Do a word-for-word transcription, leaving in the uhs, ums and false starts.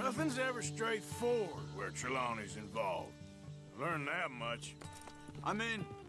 Nothing's ever straightforward where Trelawney's involved. Learned that much. I mean,